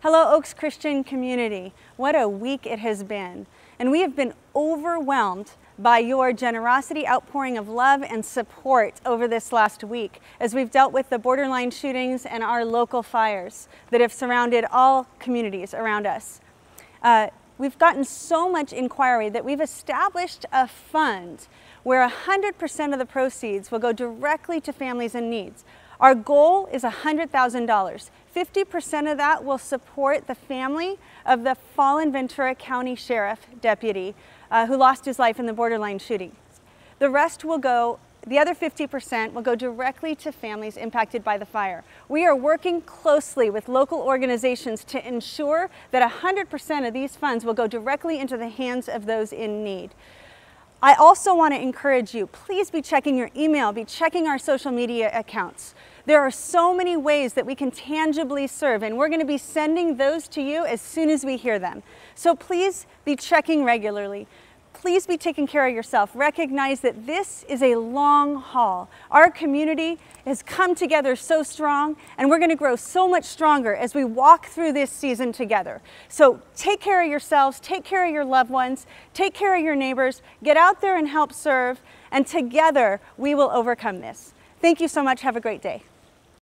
Hello, Oaks Christian community. What a week it has been. And we have been overwhelmed by your generosity, outpouring of love and support over this last week as we've dealt with the borderline shootings and our local fires that have surrounded all communities around us. We've gotten so much inquiry that we've established a fund where 100% of the proceeds will go directly to families in need. Our goal is $100,000. 50% of that will support the family of the fallen Ventura County Sheriff deputy who lost his life in the borderline shooting. The rest will go, the other 50% will go directly to families impacted by the fire. We are working closely with local organizations to ensure that 100% of these funds will go directly into the hands of those in need. I also want to encourage you, please be checking your email, be checking our social media accounts. There are so many ways that we can tangibly serve, and we're going to be sending those to you as soon as we hear them. So please be checking regularly. Please be taking care of yourself. Recognize that this is a long haul. Our community has come together so strong, and we're going to grow so much stronger as we walk through this season together. So take care of yourselves, take care of your loved ones, take care of your neighbors, get out there and help serve, and together we will overcome this. Thank you so much. Have a great day.